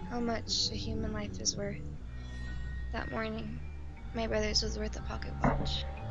how much a human life is worth. That morning, my brother's was worth a pocket watch.